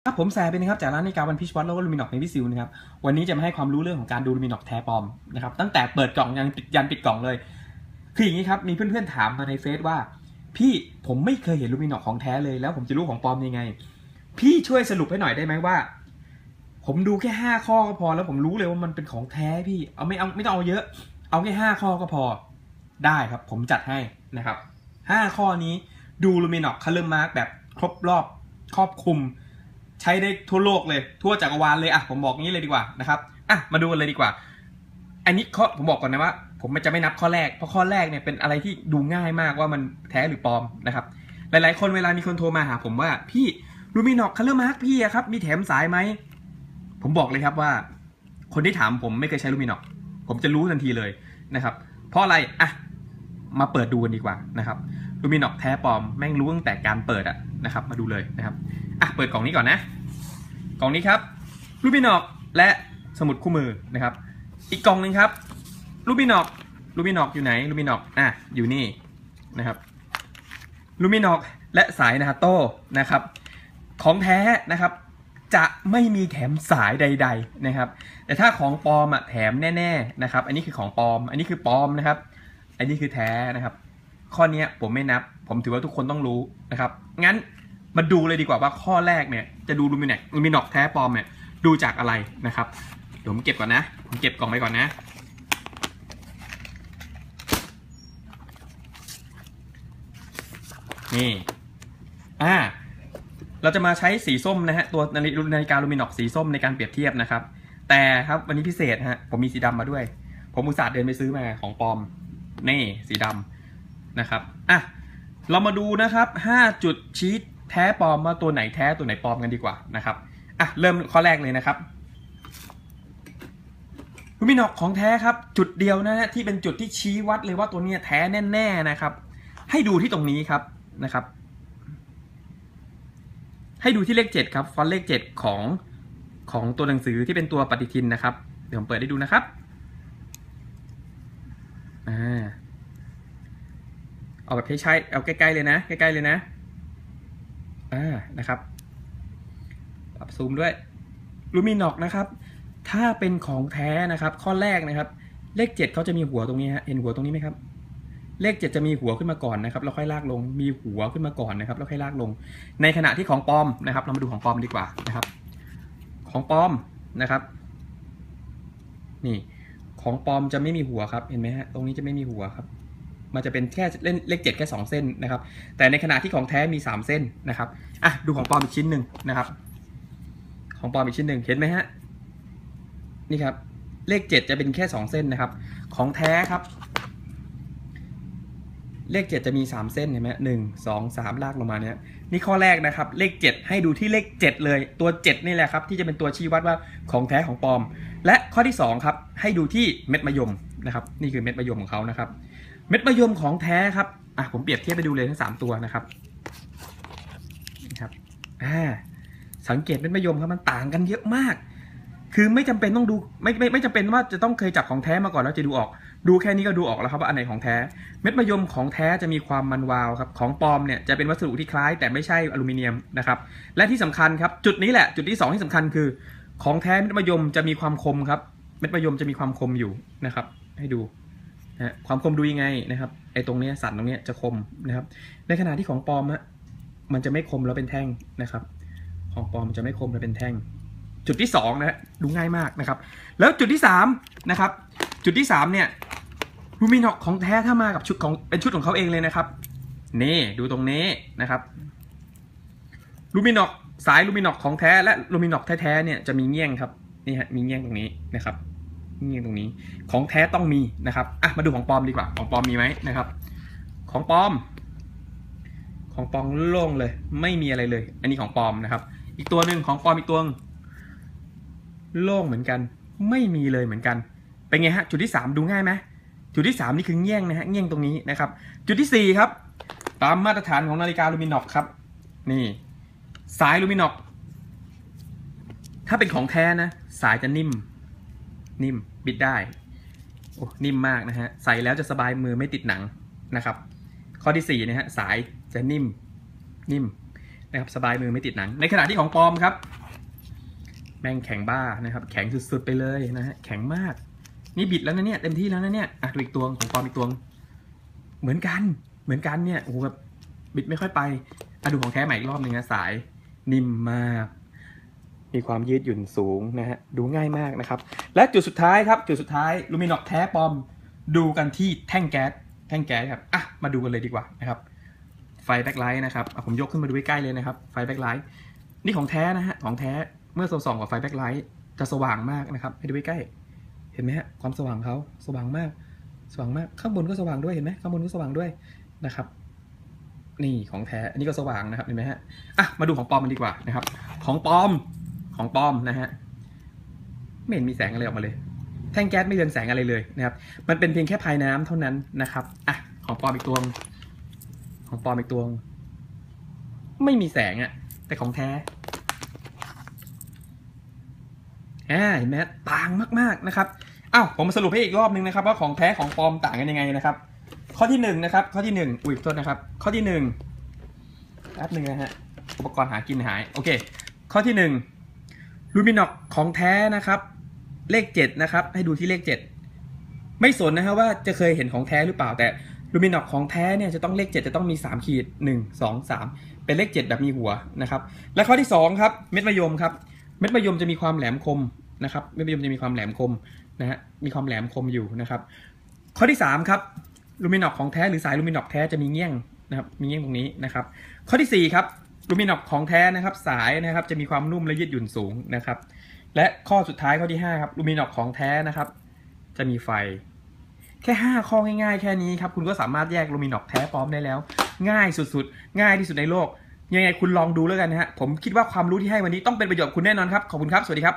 ครับผมแซเป็นนะครับจากร้านนาฬิกาวันพิชวัตแล้วก็ลูมิน็อกในวิซิลนะครับวันนี้จะมาให้ความรู้เรื่องของการดูลูมิน็อกแท้ปลอมนะครับตั้งแต่เปิดกล่องยันปิดกล่องเลยคืออย่างนี้ครับมีเพื่อนๆถามมาในเฟซว่าพี่ผมไม่เคยเห็นลูมิน็อกของแท้เลยแล้วผมจะรู้ของปลอมยังไงพี่ช่วยสรุปให้หน่อยได้ไหมว่าผมดูแค่5ข้อก็พอแล้วผมรู้เลยว่ามันเป็นของแท้พี่ไม่ต้องเอาเยอะเอาแค่5ข้อก็พอได้ครับผมจัดให้นะครับ5ข้อนี้ดูลูมิน็อกคัลเลอร์มาร์กแบบครบรอบครอบคลุมใช้ได้ทั่วโลกเลยทั่วจักรวาลเลยผมบอกงี้เลยดีกว่านะครับมาดูกันเลยดีกว่าอันนี้ผมบอกก่อนนะว่าผมจะไม่นับข้อแรกเพราะข้อแรกเนี่ยเป็นอะไรที่ดูง่ายมากว่ามันแท้หรือปลอมนะครับหลายๆคนเวลามีคนโทรมาหาผมว่าพี่ลูมิน็อกคัลเลอร์มาร์กพี่ครับมีแถมสายไหมผมบอกเลยครับว่าคนที่ถามผมไม่เคยใช้ลูมิน็อกผมจะรู้ทันทีเลยนะครับเพราะอะไรมาเปิดดูกันดีกว่านะครับลูมิน็อกแท้ปลอมแม่งรู้ตั้งแต่การเปิดนะครับมาดูเลยนะครับเปิดกล่องนี้ก่อนนะกล่องนี้ครับลูมิน็อกและสมุดคู่มือนะครับอีกกล่องหนึ่งครับลูมิน็อกอยู่ไหนลูมิน็อกอยู่นี่นะครับลูมิน็อกและสายนาโต้นะครับของแท้นะครับจะไม่มีแถมสายใดๆนะครับแต่ถ้าของปลอมแถมแน่ๆนะครับอันนี้คือของปลอมอันนี้คือปลอมนะครับอันนี้คือแท้นะครับข้อนี้ผมไม่นับผมถือว่าทุกคนต้องรู้นะครับงั้นมาดูเลยดีกว่าว่าข้อแรกเนี่ยจะดูลูมิน็อกแท้ปลอมเนี่ยดูจากอะไรนะครับเดี๋ยวผมเก็บก่อนนะผมเก็บกล่องไปก่อนนะนี่เราจะมาใช้สีส้มนะฮะตัวนาฬิกาลูมิน็อกสีส้มในการเปรียบเทียบนะครับแต่ครับวันนี้พิเศษฮะผมมีสีดำมาด้วยผมอุตส่าห์เดินไปซื้อมาของปลอมนี่สีดำนะครับเรามาดูนะครับ5จุดชี้แท้ปลอมว่าตัวไหนแท้ตัวไหนปลอมกันดีกว่านะครับเริ่มข้อแรกเลยนะครับลูมิน็อกของแท้ครับจุดเดียวนะฮะที่เป็นจุดที่ชี้วัดเลยว่าตัวนี้แท้แน่ๆนะครับให้ดูที่ตรงนี้ครับนะครับให้ดูที่เลข7ครับฟอนต์เลข7ของตัวหนังสือที่เป็นตัวปฏิทินนะครับเดี๋ยวผมเปิดให้ดูนะครับเอาแบบใช้เอาใกล้ๆเลยนะใกล้ๆเลยนะนะครับปรับซูมด้วยลูมิน็อกนะครับถ้าเป็นของแท้นะครับข้อแรกนะครับเลข7เขาจะมีหัวตรงนี้ฮะเห็นหัวตรงนี้ไหมครับเลข7จะมีหัวขึ้นมาก่อนนะครับแล้วค่อยลากลงมีหัวขึ้นมาก่อนนะครับแล้วค่อยลากลงในขณะที่ของปลอมนะครับเรามาดูของปลอมดีกว่านะครับของปลอมนะครับนี่ของปลอมจะไม่มีหัวครับเห็นไหมฮะตรงนี้จะไม่มีหัวครับมันจะเป็นแค่เลข7แค่2เส้นนะครับแต่ในขณะที่ของแท้มี3เส้นนะครับดูของปลอมอีกชิ้นหนึ่งนะครับของปลอมอีกชิ้นหนึ่งเห็นไหมฮะนี่ครับเลข7จะเป็นแค่2เส้นนะครับของแท้ครับเลข7จะมี3เส้นเห็นไหม1 2 3ลากลงมาเนี่ยนี่ข้อแรกนะครับเลข7ให้ดูที่เลข7เลยตัว7นี่แหละครับที่จะเป็นตัวชี้วัดว่าของแท้ของปลอมและข้อที่2ครับให้ดูที่เม็ดมะยมนะครับนี่คือเม็ดมะยมของเขานะครับเม็ดมะยมของแท้ครับผมเปรียบเทียบไปดูเลยทั้ง3ตัวนะครับนะครับสังเกตเม็ดมะยมครับมันต่างกันเยอะมากคือไม่จำเป็นต้องดูไม่จำเป็นว่าจะต้องเคยจับของแท้มาก่อนแล้วจะดูออกดูแค่นี้ก็ดูออกแล้วครับว่าอันไหนของแท้เม็ดมะยมของแท้จะมีความมันวาวครับของปลอมเนี่ยจะเป็นวัสดุที่คล้ายแต่ไม่ใช่อลูมิเนียมนะครับและที่สำคัญครับจุดนี้แหละจุดที่2ที่สำคัญคือของแท้เม็ดมะยมจะมีความคมครับเม็ดมะยมจะมีความคมอยู่นะครับให้ดูความคมดูยังไงนะครับไอ้ตรงนี้สันตรงนี้จะคมนะครับในขณะที่ของปลอมมันจะไม่คมแล้วเป็นแท่งนะครับของปลอมมันจะไม่คมแล้วเป็นแท่งจุดที่2นะดูง่ายมากนะครับแล้วจุดที่3นะครับจุดที่3เนี่ยลูมิน็อกของแท้ถ้ามากับชุดของเป็นชุดของเขาเองเลยนะครับนี่ดูตรงนี้นะครับลูมิน็อกสายลูมิน็อกของแท้และลูมิน็อกแท้ๆเนี่ยจะมีเงี้ยงครับนี่ฮะมีเงี้ยงตรงนี้นะครับเงี้ยงตรงนี้ของแท้ต้องมีนะครับมาดูของปลอมดีกว่าของปลอมมีไหมนะครับของปลอมโล่งเลยไม่มีอะไรเลยอันนี้ของปลอมนะครับอีกตัวหนึ่งของปลอมอีกตัวโล่งเหมือนกันไม่มีเลยเหมือนกันเป็นไงฮะจุดที่3ดูง่ายไหมจุดที่3นี่คือเงี้ยงนะฮะเงี้ยงตรงนี้นะครับจุดที่4ครับตามมาตรฐานของนาฬิกาลูมิน็อกครับนี่สายลูมิน็อกถ้าเป็นของแท้นะสายจะนิ่มบิดได้โอ้นิ่มมากนะฮะใส่แล้วจะสบายมือไม่ติดหนังนะครับข้อที่4นะฮะสายจะนิ่มนะครับสบายมือไม่ติดหนังในขณะที่ของปลอมครับแม่งแข็งบ้านะครับแข็งสุดๆไปเลยนะฮะแข็งมากนี่บิดแล้วนะเนี่ยเต็มที่แล้วนะเนี่ยดูอีกตัวของปอมอีกตัวเหมือนกันเนี่ยโอ้โหแบบบิดไม่ค่อยไปดูของแท้ใหม่อีกรอบหนึ่งนะสายนิ่มมากมีความยืดหยุ่นสูงนะฮะดูง่ายมากนะครับและจุดสุดท้ายครับจุดสุดท้ายลูมิน็อกแท้ปลอมดูกันที่แท่งแก๊สครับมาดูกันเลยดีกว่านะครับไฟแบ็คไลท์นะครับผมยกขึ้นมาดูใกล้ๆเลยนะครับไฟแบ็คไลท์นี่ของแท้นะฮะของแท้เมื่อส่องกับไฟแบ็คไลท์จะสว่างมากนะครับให้ดูใกล้ๆเห็นไหมฮะความสว่างเขาสว่างมากข้างบนก็สว่างด้วยเห็นไหมข้างบนก็สว่างด้วยนะครับนี่ของแท้อันนี้ก็สว่างนะครับเห็นไหมฮะมาดูของปลอมมันดีกว่านะครับของปลอมนะฮะไม่เห็นมีแสงอะไรออกมาเลยแท่งแก๊สไม่เรืองแสงอะไรเลยนะครับมันเป็นเพียงแค่ภายน้ำเท่านั้นนะครับของปลอมอีกตัวไม่มีแสงแต่ของแท้เห็นไหมต่างมากๆนะครับผมมาสรุปให้อีกรอบนึงนะครับว่าของแท้ของปลอมต่างกันยังไงนะครับข้อที่1นะครับข้อที่1โทษนะครับข้อที่1แป๊บนึงนะฮะอุปกรณ์หากินหายโอเคข้อที่1ลูมิน็อกของแท้นะครับเลข7นะครับให้ดูที่เลข7ไม่สนนะฮะว่าจะเคยเห็นของแท้หรือเปล่าแต่ลูมิน็อกของแท้เนี่ยจะต้องเลข7จะต้องมี3ขีด1 2 3เป็นเลข7แบบมีหัวนะครับและข้อที่2ครับเม็ดมะยมครับเม็ดมะยมจะมีความแหลมคมนะครับเม็ดมะยมจะมีความแหลมคมนะฮะมีความแหลมคมอยู่นะครับข้อที่3ครับลูมิน็อกของแท้หรือสายลูมิน็อกแท้จะมีเงี้ยงนะครับมีเงี้ยงตรงนี้นะครับข้อที่4ครับลูมิน็อกของแท้นะครับสายนะครับจะมีความนุ่มและยืดหยุ่นสูงนะครับและข้อสุดท้ายข้อที่5ครับลูมิน็อกของแท้นะครับจะมีไฟแค่5ข้อง่ายๆแค่นี้ครับคุณก็สามารถแยกลูมิน็อกแท้ปลอมได้แล้วง่ายสุดๆง่ายที่สุดในโลกยังไงคุณลองดูแล้วกันนะฮะผมคิดว่าความรู้ที่ให้วันนี้ต้องเป็นประโยชน์คุณแน่นอนครับขอบคุณครับสวัสดีครับ